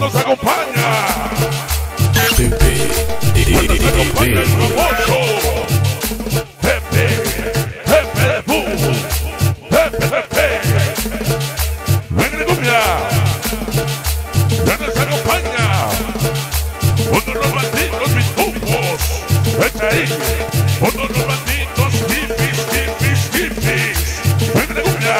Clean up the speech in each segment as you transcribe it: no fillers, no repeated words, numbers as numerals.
nos acompaña. Pepe, Hoy nos acompaña el famoso Pepe, Pepe de Fu, Pepe. Venga de cumbia. Ya nos acompaña uno de los bandidos pitufos. Vete ahí, uno de los bandidos hippies. Venga de cumbia.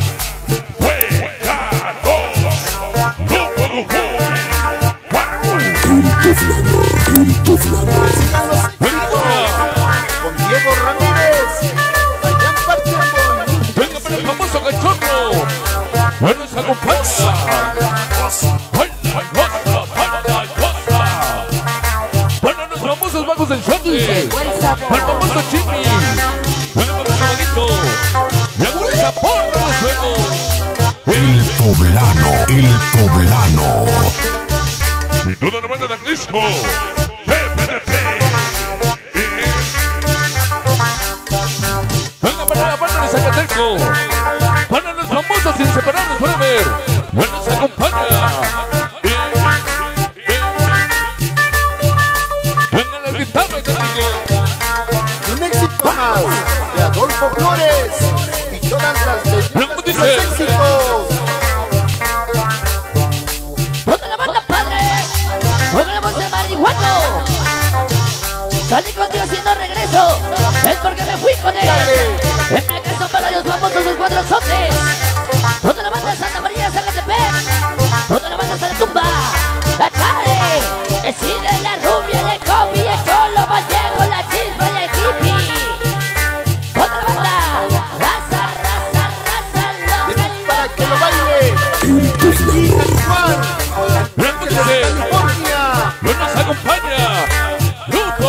Punto Flano. Con Diego Ramírez, allá en Partiendo. Venga para el famoso cachorro. Bueno, se acompaña. Para los famosos magos del Shorty. Para el famoso Chimi. Para el famoso maguito. Me hago esa porra los juegos. El Poblano. Y toda la banda de Atlisco. Pepe. Venga para la banda de Zacateco. Para los famosos inseparables forever. Bueno, se acompaña. Venga la guitarra, Castigo. Un éxito más de Adolfo Flores y todas las leyendas de los éxitos. ¡Toda la banda, padre! ¡Ponemos el marihuano! Salí contigo si no regreso. Es porque me fui con él. En mi caso para los famosos los cuatro sotes. Toda la banda de Santa María, Zacatepec. Toda la banda de la tumba. La Chale. El Cine, la Rubia, el Kobe, el Cholo, Vallejo, la Chispa y el Hippie. Toda la banda. Raza, Para que lo baile. Juan, California. No nos acompaña. Grupo.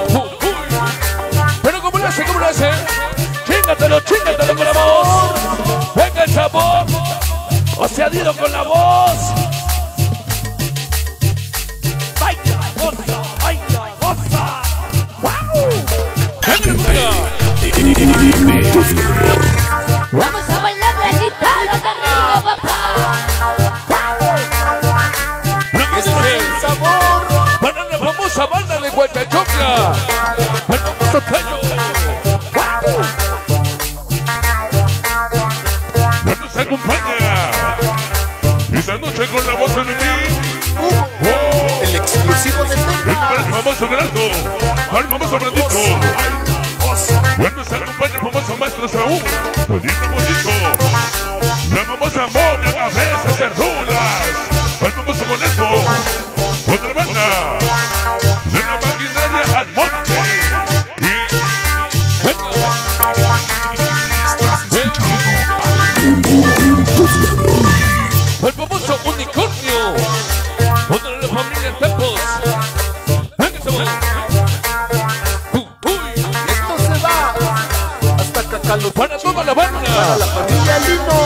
Pero ¿cómo lo hace? Chingatelo con la voz. Venga el sabor. O sea, dilo con la voz. Baila, goza. ¡Wow! Venga. Vamos a bailar la guitarra de arriba, papá. Sabor. Para la famosa banda de Huachachocla. Para el famoso Cayo. No nos acompaña. Esta noche con la voz de mí. El exclusivo de Para el famoso Grando. Para el famoso Brandito. Bueno, se acompaña el famoso maestro Saúl. Bonito. La famosa momia, cabezas, cerdulas. El famoso Monesto. Otra banda. De la maquinaria al monte. El famoso unicornio. Otra de la familia Tempos. Esto se va hasta Cacalotepec. Para toda la banda. La familia Lino.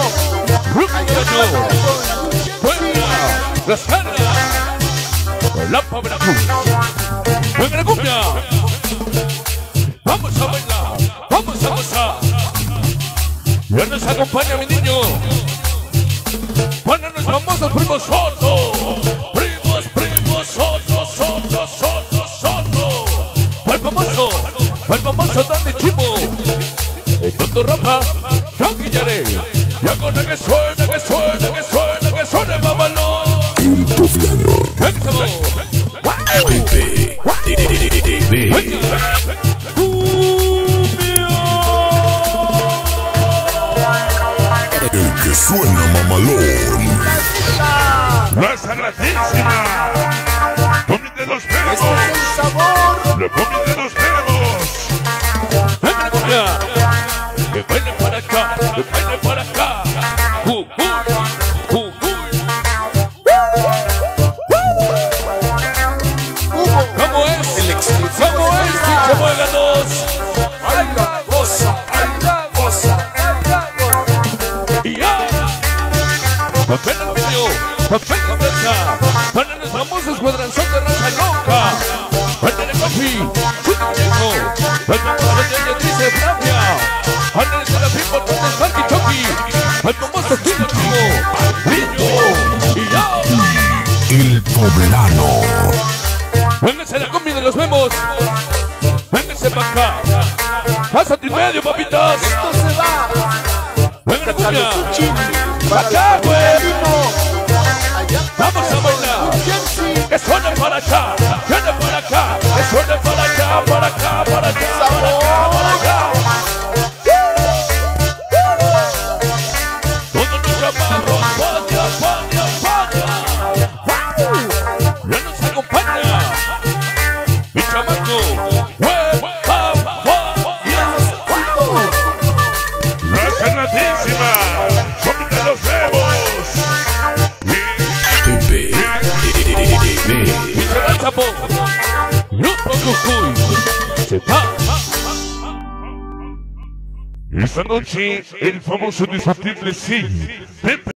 La Sara, la Pabra, venga la cumbia. Vamos a bailar, vamos a gozar. Ya nos acompaña mi niño. Para los famosos primos Soto. Primos Soto. Para el famoso Dandy Chimo. El tonto Rafa, Frankie Yare. Ya con el que suena, mamalón. Punto Flano. Pepe. El que suena mamalón. La sagradísima. Comida de los Este perros. es el sabor. La comida de los perros. Venga, cumbia. Que baile para acá. ¿Cómo es? El exclusivo. ¿Cómo es? Pinche muéganos. Ay, la cosa. Y ya. Papel aluminio. Papel cabeza. Para los famosos cuadranzón de raza loca. Para el coffee. Chuta viejo. Para la botella dice Flavia. Para el salafín botón de Sparky Chucky. Para el famoso estilo antiguo. Niño. Y ya. El poblano. Vénganse a la comida, los vemos. Vénganse para acá. Pásate en medio, papitas. Esto se va. Vengan a cumbia. Calusuchín. Pa' acá, güey. Allá. Vamos a bailar. Que suene para acá. Suene para acá. Que suene para acá, para acá, para acá, para acá, para acá. Todos los chaparros, España, España, España. Ya nos acompaña mi chamaco. La carnatísima. Comita los huevos. Y se va el sapo. Grupo Cucuy. Se va. Esta noche el famoso indiscutible sí.